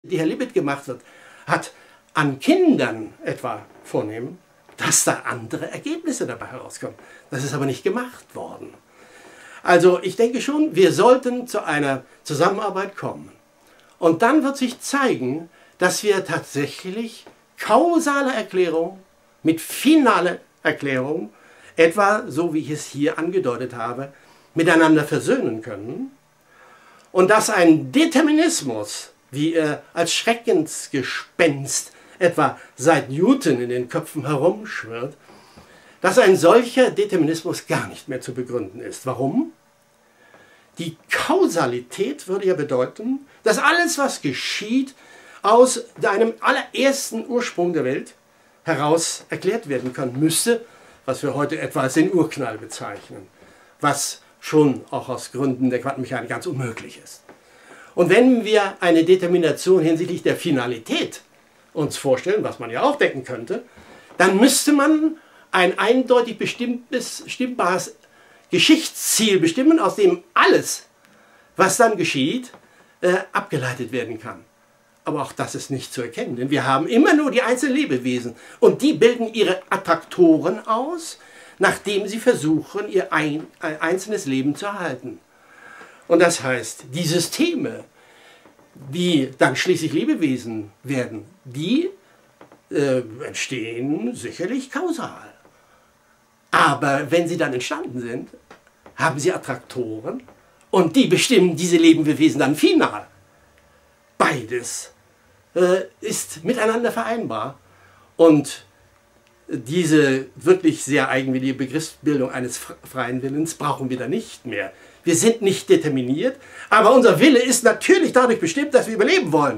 die Herr Libet gemacht hat, an Kindern etwa vornehmen, dass da andere Ergebnisse dabei herauskommen. Das ist aber nicht gemacht worden. Also ich denke schon, wir sollten zu einer Zusammenarbeit kommen. Und dann wird sich zeigen, dass wir tatsächlich kausale Erklärungen mit finalen Erklärungen, etwa so wie ich es hier angedeutet habe, miteinander versöhnen können. Und dass ein Determinismus, wie er als Schreckensgespenst etwa seit Newton in den Köpfen herumschwirrt, dass ein solcher Determinismus gar nicht mehr zu begründen ist. Warum? Die Kausalität würde ja bedeuten, dass alles, was geschieht, aus einem allerersten Ursprung der Welt heraus erklärt werden können müsste, was wir heute etwa als den Urknall bezeichnen, was schon auch aus Gründen der Quantenmechanik ganz unmöglich ist. Und wenn wir eine Determination hinsichtlich der Finalität uns vorstellen, was man ja auch denken könnte, dann müsste man ein eindeutig bestimmbares Geschichtsziel bestimmen, aus dem alles, was dann geschieht, abgeleitet werden kann. Aber auch das ist nicht zu erkennen, denn wir haben immer nur die einzelnen Lebewesen und die bilden ihre Attraktoren aus, nachdem sie versuchen, ihr einzelnes Leben zu erhalten. Und das heißt, die Systeme, die dann schließlich Lebewesen werden, die entstehen sicherlich kausal. Aber wenn sie dann entstanden sind, haben sie Attraktoren und die bestimmen diese Lebewesen dann final. Beides ist miteinander vereinbar. Und diese wirklich sehr eigenwillige Begriffsbildung eines freien Willens brauchen wir da nicht mehr. Wir sind nicht determiniert, aber unser Wille ist natürlich dadurch bestimmt, dass wir überleben wollen.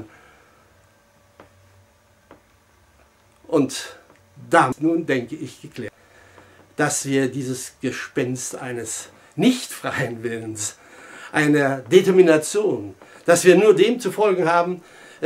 Und damit nun, denke ich, geklärt, dass wir dieses Gespenst eines nicht freien Willens, einer Determination, dass wir nur dem zu folgen haben,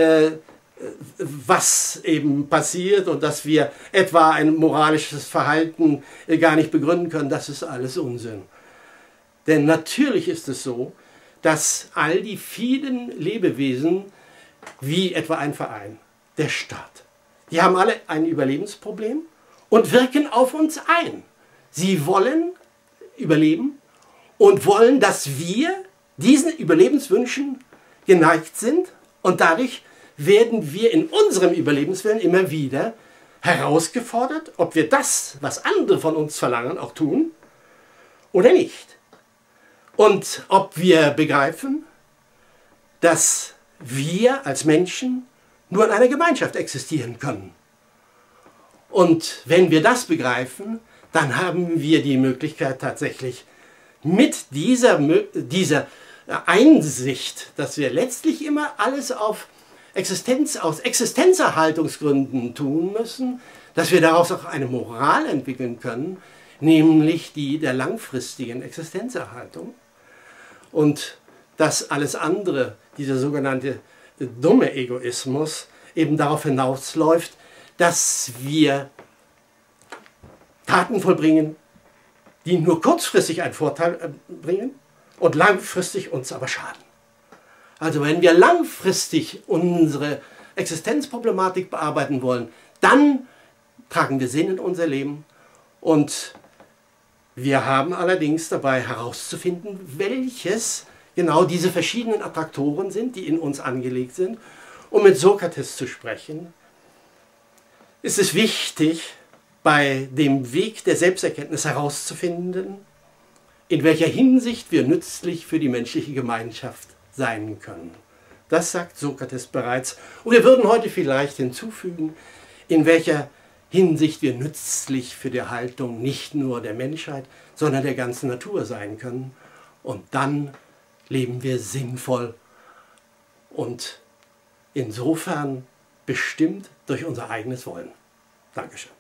was eben passiert und dass wir etwa ein moralisches Verhalten gar nicht begründen können, das ist alles Unsinn. Denn natürlich ist es so, dass all die vielen Lebewesen, wie etwa ein Verein, der Staat, die haben alle ein Überlebensproblem und wirken auf uns ein. Sie wollen überleben und wollen, dass wir diesen Überlebenswünschen geneigt sind und dadurch werden wir in unserem Überlebenswillen immer wieder herausgefordert, ob wir das, was andere von uns verlangen, auch tun oder nicht. Und ob wir begreifen, dass wir als Menschen nur in einer Gemeinschaft existieren können. Und wenn wir das begreifen, dann haben wir die Möglichkeit tatsächlich mit dieser Einsicht, dass wir letztlich immer alles aus Existenzerhaltungsgründen tun müssen, dass wir daraus auch eine Moral entwickeln können, nämlich die der langfristigen Existenzerhaltung. Und dass alles andere, dieser sogenannte dumme Egoismus, eben darauf hinausläuft, dass wir Taten vollbringen, die nur kurzfristig einen Vorteil bringen und langfristig uns aber schaden. Also wenn wir langfristig unsere Existenzproblematik bearbeiten wollen, dann tragen wir Sinn in unser Leben und wir haben allerdings dabei herauszufinden, welches genau diese verschiedenen Attraktoren sind, die in uns angelegt sind. Um mit Sokrates zu sprechen, ist es wichtig, bei dem Weg der Selbsterkenntnis herauszufinden, in welcher Hinsicht wir nützlich für die menschliche Gemeinschaft sein können. Das sagt Sokrates bereits. Und wir würden heute vielleicht hinzufügen, in welcher Hinsicht wir nützlich für die Erhaltung nicht nur der Menschheit, sondern der ganzen Natur sein können. Und dann leben wir sinnvoll und insofern bestimmt durch unser eigenes Wollen. Dankeschön.